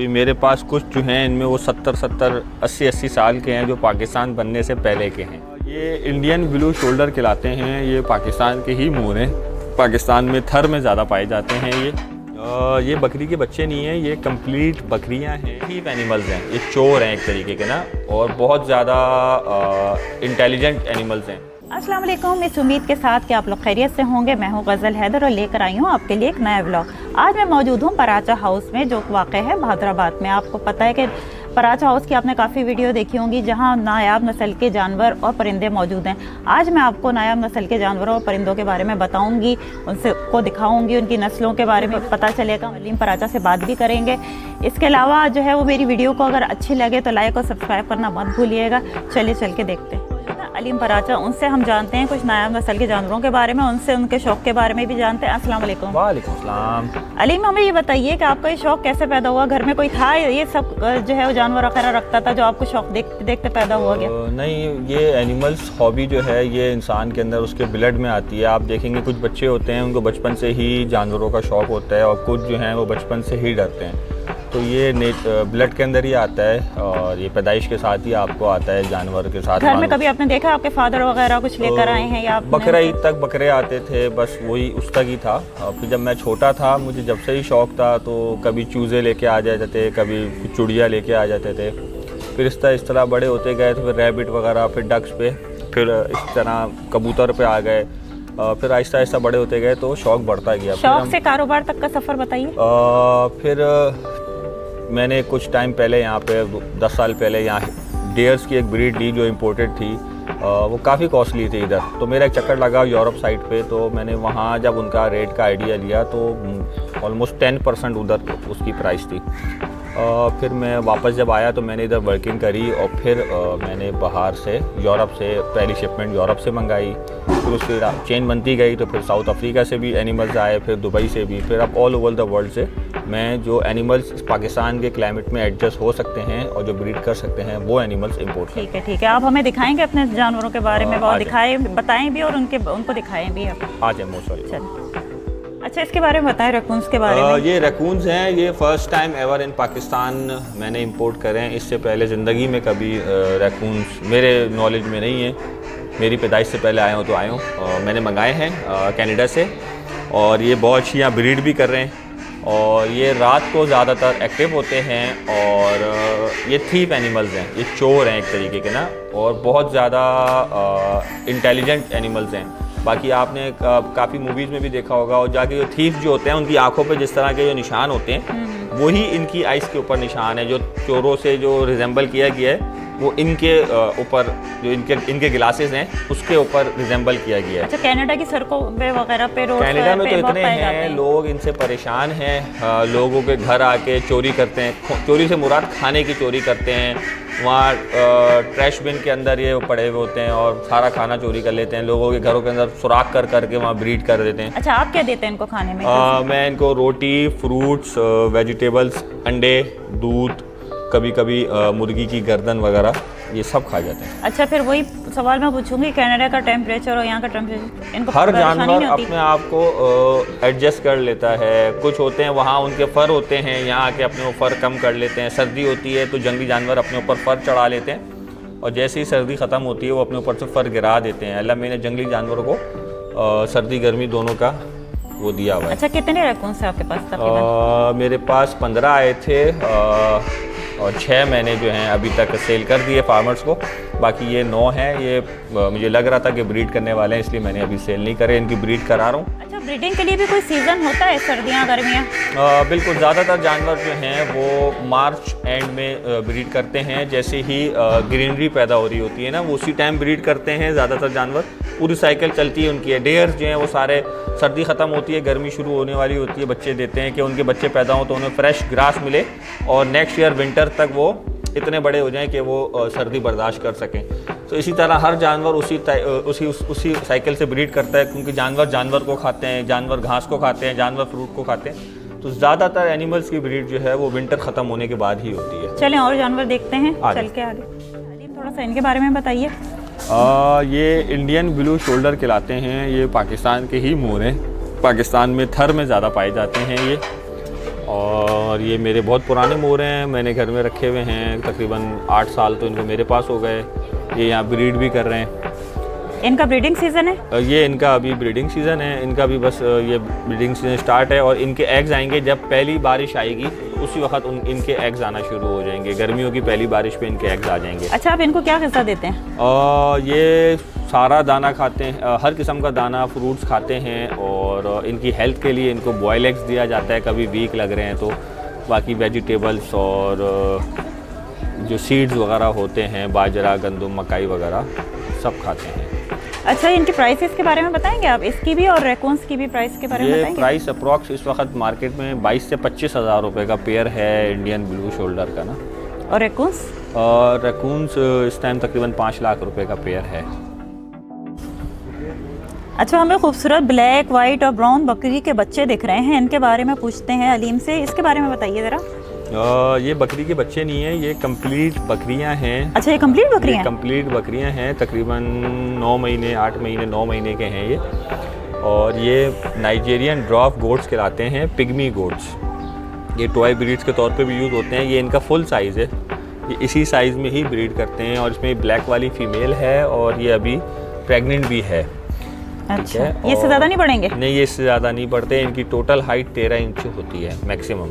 अभी मेरे पास कुछ जो हैं इनमें वो 70 80 साल के हैं जो पाकिस्तान बनने से पहले के हैं। ये इंडियन ब्लू शोल्डर कहलाते हैं। ये पाकिस्तान के ही मोर हैं। पाकिस्तान में थर में ज़्यादा पाए जाते हैं। ये बकरी के बच्चे नहीं हैं, ये कंप्लीट बकरियां हैं, हीप एनिमल्स हैं। ये चोर हैं एक तरीके के ना, और बहुत ज़्यादा इंटेलिजेंट एनिमल्स हैं। अस्सलाम वालेकुम। इस उम्मीद के साथ कि आप लोग खैरियत से होंगे। मैं हूं गज़ल हैदर और लेकर आई हूं आपके लिए एक नया व्लॉग। आज मैं मौजूद हूं पराचा हाउस में, जो वाक़ है हैदराबाद में। आपको पता है कि पराचा हाउस की आपने काफ़ी वीडियो देखी होंगी जहां नायाब नस्ल के जानवर और परिंदे मौजूद हैं। आज मैं आपको नायाब नस्ल के जानवरों और परिंदों के बारे में बताऊंगी, उनसे को दिखाऊंगी, उनकी नस्लों के बारे में पता चलेगा। अलीम पराचा से बात भी करेंगे। इसके अलावा जो है वो मेरी वीडियो को अगर अच्छी लगे तो लाइक और सब्सक्राइब करना मत भूलिएगा। चलिए चल के देखते हैं अलीम पराचा। उनसे हम जानते हैं कुछ नायाब नस्ल के जानवरों के बारे में, उनसे उनके शौक़ के बारे में भी जानते हैं। अस्सलाम वालेकुम। वालेकुम सलाम। अलीम, हमें ये बताइए कि आपका ये शौक़ कैसे पैदा हुआ? घर में कोई था ये सब जो है वो जानवर वगैरह रखता था जो आपको शौक़ देखते देखते पैदा हुआ गया? नहीं, ये एनिमल्स हॉबी जो है ये इंसान के अंदर उसके ब्लड में आती है। आप देखेंगे कुछ बच्चे होते हैं उनको बचपन से ही जानवरों का शौक़ होता है, और कुछ जो हैं वो बचपन से ही डरते हैं। तो ये ब्लड के अंदर ही आता है, और ये पैदाइश के साथ ही आपको आता है जानवर के साथ। घर में कभी आपने देखा आपके फादर वगैरह कुछ लेकर आए हैं या बकरा ईद तक बकरे आते थे, बस वही उस तक ही था। फिर जब मैं छोटा था, मुझे जब से ही शौक़ था, तो कभी चूज़े लेके आ जाते थे, कभी चुड़िया लेके आ जाते थे। फिर इस तरह बड़े होते गए, तो फिर रैबिट वगैरह, फिर डक्स पे, फिर इस तरह कबूतर पे आ गए। फिर आहिस्ता आहिस्ता बड़े होते गए तो शौक़ बढ़ता गया। शौक़ से कारोबार तक का सफ़र बताइए। फिर मैंने कुछ टाइम पहले यहाँ पे 10 साल पहले यहाँ डेयर्स की एक ब्रीड ली जो इम्पोर्टेड थी। वो काफ़ी कॉस्टली थी इधर, तो मेरा एक चक्कर लगा यूरोप साइड पे। तो मैंने वहाँ जब उनका रेट का आइडिया लिया तो ऑलमोस्ट 10% उधर उसकी प्राइस थी। फिर मैं वापस जब आया तो मैंने इधर वर्किंग करी, और फिर मैंने बाहर से यूरोप से पहली शिपमेंट यूरोप से मंगाई। फिर उसकी चेन बनती गई, तो फिर साउथ अफ्रीका से भी एनिमल्स आए, फिर दुबई से भी, फिर अब ऑल ओवर द वर्ल्ड से मैं जो एनिमल्स पाकिस्तान के क्लाइमेट में एडजस्ट हो सकते हैं और जो ब्रीड कर सकते हैं वो एनिमल्स इंपोर्ट। ठीक है, ठीक है। आप हमें दिखाएंगे अपने जानवरों के बारे में, बहुत दिखाएं, बताएं भी और उनको दिखाएं भी आप। आ जाए मोस्ट। अच्छा, इसके बारे में बताएं, रैकून्स के बारे में। ये रैकून्स हैं, ये first time ever in Pakistan मैंने इंपोर्ट करे हैं। इससे पहले ज़िंदगी में कभी रैकून्स मेरे नॉलेज में नहीं है। मेरी पैदाइश से पहले आया हूँ तो आया हूँ। मैंने मंगाए हैं कनाडा से, और ये बहुत अच्छी यहाँ ब्रीड भी कर रहे हैं, और ये रात को ज़्यादातर एक्टिव होते हैं, और ये थीप एनिमल्स हैं, ये चोर हैं एक तरीके के ना, और बहुत ज़्यादा इंटेलिजेंट एनिमल्स हैं। बाकी आपने काफ़ी मूवीज़ में भी देखा होगा, और जाके जो थीफ जो होते हैं उनकी आंखों पे जिस तरह के जो निशान होते हैं वही इनकी आइज़ के ऊपर निशान है। जो चोरों से जो रिजेंबल किया गया है वो इनके ऊपर जो इनके ग्लासेस हैं उसके ऊपर रिजेंबल किया गया है। अच्छा, कनाडा की सड़कों पे वगैरह पे, रोड कनाडा में तो इतने हैं लोग, इनसे परेशान हैं। लोगों के घर आके चोरी करते हैं। चोरी से मुराद खाने की चोरी करते हैं। वहाँ ट्रैश बिन के अंदर ये पड़े हुए होते हैं और सारा खाना चोरी कर लेते हैं। लोगों के घरों के अंदर सुराख कर करके वहाँ ब्रीड कर देते हैं। अच्छा, आप क्या देते हैं इनको खाने में? मैं इनको रोटी, फ्रूट्स, वेजिटेबल्स, अंडे, दूध, कभी कभी मुर्गी की गर्दन वगैरह, ये सब खा जाते हैं। अच्छा, फिर वही सवाल मैं पूछूंगी, कनाडा का टेम्परेचर और यहाँ का टेम्परेचर, इनको हर जानवर अपने आप को एडजस्ट कर लेता है। कुछ होते हैं वहाँ उनके फ़र होते हैं, यहाँ आके अपने फ़र कम कर लेते हैं। सर्दी होती है तो जंगली जानवर अपने ऊपर फ़र चढ़ा लेते हैं, और जैसे ही सर्दी ख़त्म होती है वो अपने ऊपर से फ़र गिरा देते हैं। अल्लाह मैंने जंगली जानवरों को सर्दी गर्मी दोनों का वो दिया हुआ है। अच्छा, कितने रैकून्स हैं आपके पास? मेरे पास 15 आए थे, और 6 मैंने जो हैं अभी तक सेल कर दिए फार्मर्स को। बाकी ये 9 हैं। ये मुझे लग रहा था कि ब्रीड करने वाले हैं, इसलिए मैंने अभी सेल नहीं करे, इनकी ब्रीड करा रहा हूँ। अच्छा, ब्रीडिंग के लिए भी कोई सीज़न होता है, सर्दियाँ गर्मियाँ? बिल्कुल, ज़्यादातर जानवर जो हैं वो मार्च एंड में ब्रीड करते हैं। जैसे ही ग्रीनरी पैदा हो रही होती है ना, वो उसी टाइम ब्रीड करते हैं ज़्यादातर जानवर। पूरी साइकिल चलती है उनकी। डेयर्स जो हैं वो सारे सर्दी ख़त्म होती है, गर्मी शुरू होने वाली होती है, बच्चे देते हैं कि उनके बच्चे पैदा हों तो उन्हें फ्रेश ग्रास मिले, और नेक्स्ट ईयर विंटर तक वो इतने बड़े हो जाएं कि वो सर्दी बर्दाश्त कर सकें। तो इसी तरह हर जानवर उसी साइकिल से ब्रीड करता है, क्योंकि जानवर को खाते हैं, जानवर घास को खाते हैं, जानवर फ्रूट को खाते हैं। तो ज़्यादातर एनिमल्स की ब्रीड जो है वो विंटर ख़त्म होने के बाद ही होती है। चलें और जानवर देखते हैं, चल के आगे। थोड़ा सा इनके बारे में बताइए। ये इंडियन ब्लू शोल्डर कहलाते हैं। ये पाकिस्तान के ही मोर हैं। पाकिस्तान में थर में ज़्यादा पाए जाते हैं ये, और और ये मेरे बहुत पुराने मोर हैं, मैंने घर में रखे हुए हैं, तकरीबन 8 साल तो इनको मेरे पास हो गए। ये यहाँ ब्रीड भी कर रहे हैं। इनका ब्रीडिंग सीज़न है? ये इनका अभी ब्रीडिंग सीज़न है, इनका भी बस ये ब्रीडिंग सीज़न स्टार्ट है और इनके एग्स आएंगे जब पहली बारिश आएगी, उसी वक्त इनके एग्स आना शुरू हो जाएंगे। गर्मियों की पहली बारिश पे इनके एग्स आ जाएंगे। अच्छा, आप इनको क्या ग़िज़ा देते हैं? ये सारा दाना खाते हैं, हर किस्म का दाना, फ्रूट्स खाते हैं और इनकी हेल्थ के लिए इनको बॉयल एग्स दिया जाता है कभी वीक लग रहे हैं तो। बाकी वेजिटेबल्स और जो सीड्स वगैरह होते हैं, बाजरा, गंदम, मकाई वगैरह सब खाते हैं। अच्छा, इनकी प्राइसेस के बारे में बताएंगे आप? इसकी भी और रैकून्स की भी प्राइस के बारे में बताएंगे? प्राइस अप्रॉक्स इस वक्त मार्केट में 22 से 25 हज़ार रुपये का पेयर है इंडियन ब्लू शोल्डर का ना। और रैकून्स? और रैकून्स इस टाइम तकरीबन 5 लाख रुपए का पेयर है। अच्छा, हमें खूबसूरत ब्लैक, वाइट और ब्राउन बकरी के बच्चे दिख रहे हैं, इनके बारे में पूछते हैं अलीम से। इसके बारे में बताइए ज़रा। ये बकरी के बच्चे नहीं हैं, ये कंप्लीट बकरियां हैं। अच्छा, ये कंप्लीट बकरियां हैं? कंप्लीट बकरियां हैं, तकरीबन 9 महीने, 8 महीने, 9 महीने के हैं ये। और ये नाइजीरियन ड्रॉफ गोट्स कहलाते हैं, पिग्मी गोट्स। ये टॉय ब्रीड्स के तौर पे भी यूज़ होते हैं। ये इनका फुल साइज़ है, ये इसी साइज़ में ही ब्रीड करते हैं और इसमें ब्लैक वाली फ़ीमेल है और ये अभी प्रेग्नेंट भी है। अच्छा, ये इससे ज़्यादा नहीं बढ़ेंगे? नहीं, ये इससे ज़्यादा नहीं बढ़ते। इनकी टोटल हाइट 13 इंच होती है मैक्सिमम।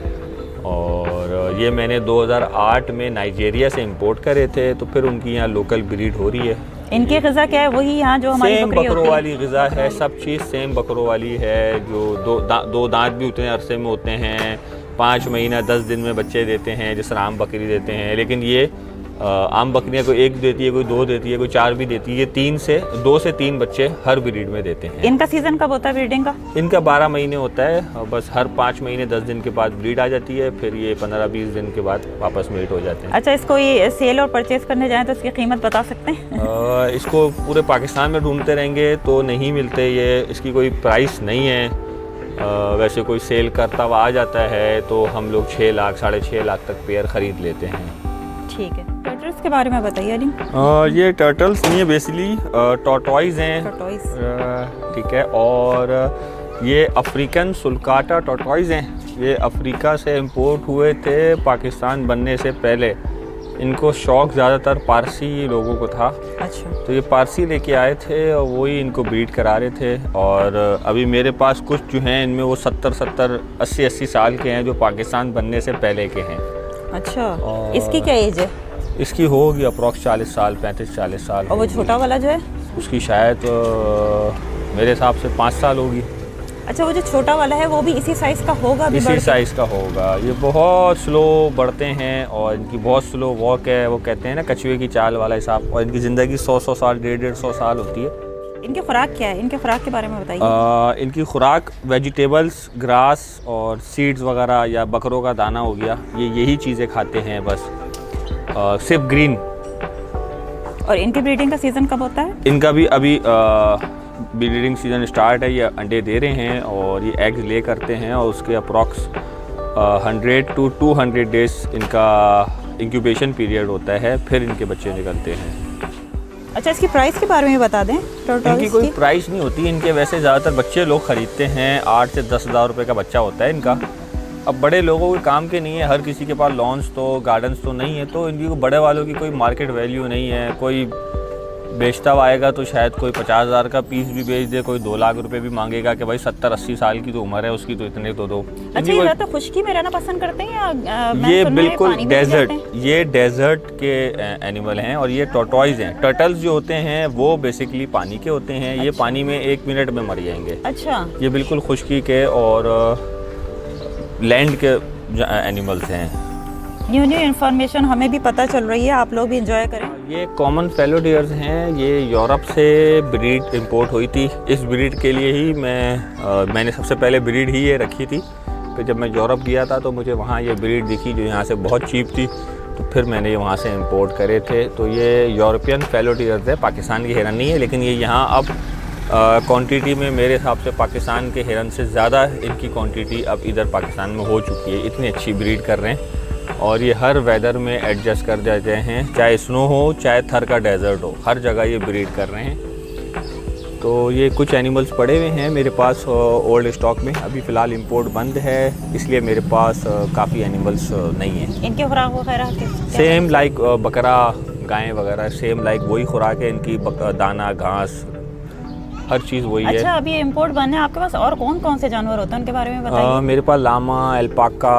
और ये मैंने 2008 में नाइजीरिया से इंपोर्ट करे थे, तो फिर उनकी यहाँ लोकल ब्रीड हो रही है। इनकी ग़िज़ा क्या है? वही यहाँ जो हमारी सेम बकरी बकरों होती वाली ग़िज़ा है, सब चीज़ सेम बकरों वाली है। जो दो दांत भी उतने अरसे में होते हैं, 5 महीना 10 दिन में बच्चे देते हैं, जिस तरह आम बकरी देते हैं। लेकिन ये आम बकरियाँ कोई 1 देती है, कोई 2 देती है, कोई 4 भी देती है। ये 2 से 3 बच्चे हर ब्रीड में देते हैं। इनका सीज़न कब होता है ब्रीडिंग का? इनका 12 महीने होता है और बस हर 5 महीने 10 दिन के बाद ब्रीड आ जाती है, फिर ये 15-20 दिन के बाद वापस मेट हो जाते हैं। अच्छा, इसको ये सेल और परचेज़ करने जाएँ तो इसकी कीमत बता सकते हैं? इसको पूरे पाकिस्तान में ढूंढते रहेंगे तो नहीं मिलते ये, इसकी कोई प्राइस नहीं है। वैसे कोई सेल करता हुआ आ जाता है तो हम लोग 6 लाख, 6.5 लाख तक पेयर ख़रीद लेते हैं। ठीक है। टर्टल्स के बारे में बताइए अली। ये टर्टल्स नहीं है, बेसिकली टॉर्टॉइज हैं। ठीक है। और ये अफ्रीकन सुल्काटा टॉर्टॉइज हैं। ये अफ्रीका से इंपोर्ट हुए थे पाकिस्तान बनने से पहले। इनको शौक़ ज़्यादातर पारसी लोगों को था। अच्छा। तो ये पारसी लेके आए थे और वही इनको ब्रीड करा रहे थे। और अभी मेरे पास कुछ जो हैं इनमें वो 70, 80 साल के हैं, जो पाकिस्तान बनने से पहले के हैं। अच्छा, इसकी क्या एज है? इसकी होगी अप्रॉक्स 40 साल, 35-40 साल। और वो छोटा वाला जो है उसकी शायद मेरे हिसाब से 5 साल होगी। अच्छा, वो जो छोटा वाला है वो भी इसी साइज़ का होगा? इसी साइज़ का होगा। ये बहुत स्लो बढ़ते हैं और इनकी बहुत स्लो वॉक है। वो कहते हैं ना कछुए की चाल वाला हिसाब। और इनकी ज़िंदगी 100 साल, 150 साल होती है। इनकी खुराक क्या है? इनके खुराक के बारे में बताइए। इनकी खुराक वेजिटेबल्स, ग्रास और सीड्स वगैरह या बकरों का दाना हो गया, ये यही चीज़ें खाते हैं बस, सिर्फ ग्रीन। और इनकी ब्रीडिंग का सीज़न कब होता है? इनका भी अभी ब्रीडिंग सीज़न स्टार्ट है। ये अंडे दे रहे हैं और ये एग्स ले करते हैं और उसके अप्रॉक्स 100 to 200 डेज इनका इंक्यूबेशन पीरियड होता है, फिर इनके बच्चे निकलते हैं। अच्छा, इसकी प्राइस के बारे में बता दें। इनकी कोई प्राइस नहीं होती। इनके वैसे ज़्यादातर बच्चे लोग ख़रीदते हैं, 8 से 10 हज़ार रुपये का बच्चा होता है इनका। अब बड़े लोगों के काम के नहीं है, हर किसी के पास लॉन्स तो गार्डन्स तो नहीं है, तो इनकी बड़े वालों की कोई मार्केट वैल्यू नहीं है। कोई बेचता हुआ आएगा तो शायद कोई 50 हज़ार का पीस भी बेच दे, कोई 2 लाख रुपए भी मांगेगा कि भाई 70-80 साल की तो उम्र है उसकी, तो इतने तो दो। अच्छा, ये तो खुशकी में रहना पसंद करते हैं या ये बिल्कुल डेजर्ट, ये डेजर्ट के एनिमल हैं। और ये टॉर्टॉइज हैं। टर्टल्स जो होते हैं वो बेसिकली पानी के होते हैं। ये पानी में 1 मिनट में मर जाएंगे। अच्छा। ये बिल्कुल खुशकी के और लैंड के एनिमल्स हैं। न्यू इन्फॉर्मेशन हमें भी पता चल रही है, आप लोग भी इंजॉय करें। ये कॉमन फैलो डियर्स हैं। ये यूरोप से ब्रीड इंपोर्ट हुई थी। इस ब्रीड के लिए ही मैंने सबसे पहले ब्रीड ही ये रखी थी। फिर जब मैं यूरोप गया था तो मुझे वहाँ ये ब्रीड दिखी जो यहाँ से बहुत चीप थी, तो फिर मैंने ये वहाँ से इंपोर्ट करे थे। तो ये यूरोपियन फैलो डियर्स है, पाकिस्तान की हिरन नहीं है। लेकिन ये यहाँ अब क्वांटिटी में मेरे हिसाब से पाकिस्तान के हिरन से ज़्यादा इनकी क्वांटिटी अब इधर पाकिस्तान में हो चुकी है। इतनी अच्छी ब्रीड कर रहे हैं और ये हर वेदर में एडजस्ट कर जाते हैं, चाहे स्नो हो चाहे थर का डेजर्ट हो, हर जगह ये ब्रीड कर रहे हैं। तो ये कुछ एनिमल्स पड़े हुए हैं मेरे पास ओल्ड स्टॉक में। अभी फ़िलहाल इंपोर्ट बंद है, इसलिए मेरे पास काफ़ी एनिमल्स नहीं हैं। इनकी खुराक वगैरह सेम लाइक बकरा गाय वगैरह, सेम लाइक वही खुराक है इनकी, दाना घास हर चीज़ वही है। अच्छा, अभी इंपोर्ट बंद है, आपके पास और कौन कौन से जानवर होते हैं उनके बारे में बताइए। मेरे पास llama, alpaca,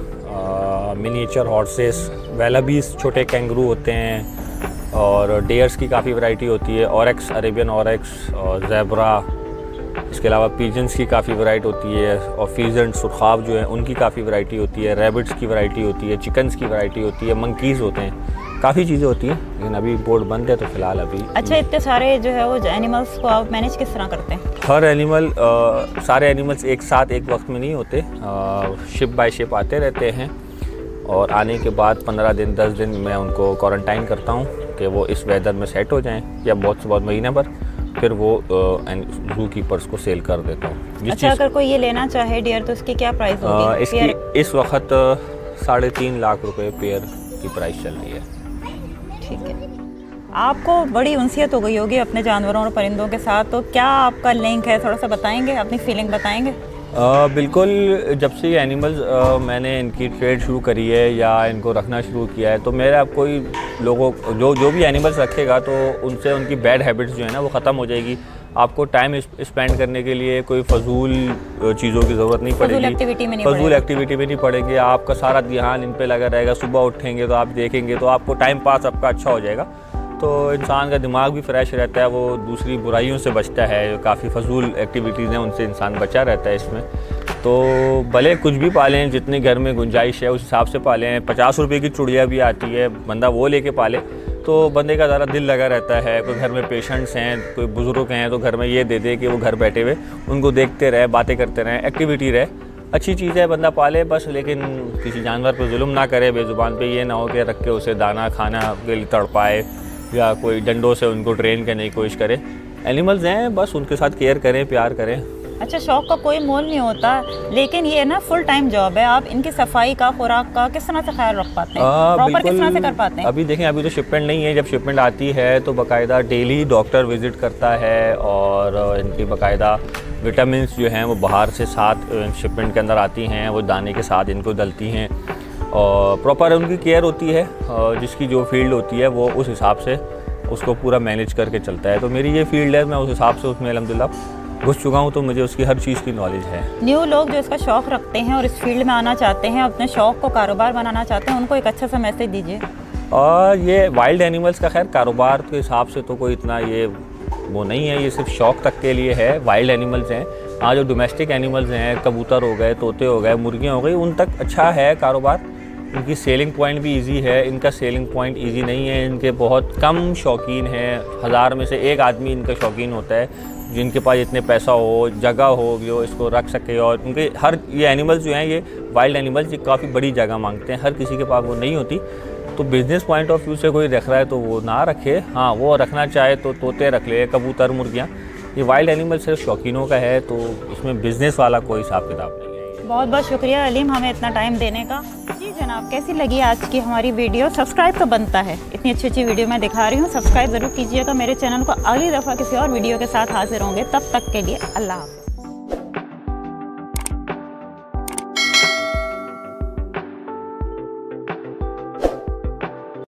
miniature horses, wallabies छोटे कैंगरू होते हैं, और डेयर्स की काफ़ी वैरायटी होती है, ऑरेक्स, अरेबियन ऑरेक्स और ज़ेब्रा। इसके अलावा पीजन्स की काफ़ी वैरायटी होती है, और फीजेंट सुरखाब जो है उनकी काफ़ी वैरायटी होती है, रैबिट्स की वैरायटी होती है, चिकन्स की वैरायटी होती है, मंकीज़ होते हैं, काफ़ी चीज़ें होती हैं। लेकिन अभी इंपोर्ट बंद है तो फ़िलहाल अभी। अच्छा, इतने सारे जो है वो एनिमल्स को आप मैनेज किस तरह करते हैं? हर एनिमल सारे एनिमल्स एक साथ एक वक्त में नहीं होते, शिप बाय शिप आते रहते हैं, और आने के बाद 15 दिन 10 दिन मैं उनको क्वारंटाइन करता हूँ कि वो इस वेदर में सेट हो जाएं, या बहुत से बहुत महीने भर, फिर वो जू कीपर्स को सेल कर देता हूँ। अच्छा, अगर कोई ये लेना चाहे डियर तो उसकी क्या प्राइस होगी? इसकी इस वक्त 3.5 लाख रुपए पेयर की प्राइस चल रही है। ठीक है, आपको बड़ी उनसियत हो गई होगी अपने जानवरों और परिंदों के साथ, तो क्या आपका लिंक है, थोड़ा सा बताएंगे, अपनी फीलिंग बताएंगे? बिल्कुल, जब से ये एनिमल्स मैंने इनकी ट्रेड शुरू करी है या इनको रखना शुरू किया है, तो मेरा कोई लोगों जो भी एनिमल्स रखेगा तो उनसे उनकी बैड हैबिट्स जो है ना वो ख़त्म हो जाएगी। आपको टाइम स्पेंड करने के लिए कोई फजूल चीज़ों की ज़रूरत नहीं पड़ेगी, फजूल एक्टिविटी में नहीं पड़ेंगे, आपका सारा ध्यान इन पे लगा रहेगा। सुबह उठेंगे तो आप देखेंगे तो आपको टाइम पास आपका अच्छा हो जाएगा, तो इंसान का दिमाग भी फ्रेश रहता है, वो दूसरी बुराइयों से बचता है। काफ़ी फजूल एक्टिविटीज़ हैं उनसे इंसान बचा रहता है इसमें। तो भले कुछ भी पालें, जितने घर में गुंजाइश है उस हिसाब से पालें। 50 रुपये की चुड़िया भी आती है, बंदा वो लेके पाले तो बंदे का ज़रा दिल लगा रहता है। कोई घर में पेशेंट्स हैं, कोई बुज़ुर्ग हैं, तो घर में ये दे दे कि वो घर बैठे हुए उनको देखते रहे, बातें करते रहें, एक्टिविटी रहे, अच्छी चीज़ है, बंदा पाले बस। लेकिन किसी जानवर पर जुल्म ना करे बेज़ुबान पे, ये ना हो कि रख के उसे दाना खाना के लिए तड़पाए या कोई डंडों से उनको ट्रेन करने की कोशिश करे। एनिमल्स हैं, बस उनके साथ केयर करें, प्यार करें। अच्छा, शौक का कोई मोल नहीं होता, लेकिन ये ना फुल टाइम जॉब है। आप इनकी सफाई का, खुराक का किस तरह से ख्याल रख पाते हैं, प्रॉपर किस तरह से कर पाते हैं? अभी देखें, अभी तो शिपमेंट नहीं है। जब शिपमेंट आती है तो बाकायदा डेली डॉक्टर विज़िट करता है, और इनकी बाकायदा विटामिन्स जो हैं वो बाहर से साथ शिपमेंट के अंदर आती हैं, वो दाने के साथ इनको डलती हैं, और प्रॉपर उनकी केयर होती है। जिसकी जो फील्ड होती है वो उस हिसाब से उसको पूरा मैनेज करके चलता है। तो मेरी ये फील्ड है, मैं उस हिसाब से उसमें अल्हम्दुलिल्लाह घुस चुका हूँ, तो मुझे उसकी हर चीज़ की नॉलेज है। न्यू लोग जो इसका शौक़ रखते हैं और इस फील्ड में आना चाहते हैं, अपने शौक़ को कारोबार बनाना चाहते हैं, उनको एक अच्छा सा मैसेज दीजिए। ये वाइल्ड एनिमल्स का खैर कारोबार के हिसाब से तो कोई इतना ये वो नहीं है, ये सिर्फ शौक़ तक के लिए है। वाइल्ड एनिमल्स हैं, हाँ, जो डोमेस्टिक एनिमल्स हैं, कबूतर हो गए, तोते हो गए, मुर्गियाँ हो गई, उन तक अच्छा है कारोबार। इनकी सेलिंग पॉइंट भी इजी है। इनका सेलिंग पॉइंट इजी नहीं है, इनके बहुत कम शौकीन हैं, 1000 में से एक आदमी इनका शौकीन होता है जिनके पास इतने पैसा हो, जगह हो, जो इसको रख सके। और उनके हर ये एनिमल्स जो हैं, ये वाइल्ड एनिमल्स, ये काफ़ी बड़ी जगह मांगते हैं, हर किसी के पास वो नहीं होती। तो बिज़नेस पॉइंट ऑफ व्यू से कोई रख रहा है तो वो ना रखे, हाँ, वो रखना चाहे तो तोते रख ले, कबूतर, मुर्गियाँ। ये वाइल्ड एनिमल सिर्फ शौकीनों का है, तो इसमें बिज़नेस वाला कोई हिसाब किताब नहीं है। बहुत बहुत शुक्रिया अलीम, हमें इतना टाइम देने का। जी जनाब, कैसी लगी आज की हमारी वीडियो? सब्सक्राइब तो बनता है, इतनी अच्छी अच्छी वीडियो मैं दिखा रही हूँ, सब्सक्राइब ज़रूर कीजिएगा मेरे चैनल को। अगली दफ़ा किसी और वीडियो के साथ हाजिर होंगे, तब तक के लिए अल्लाह हाफ़िज़।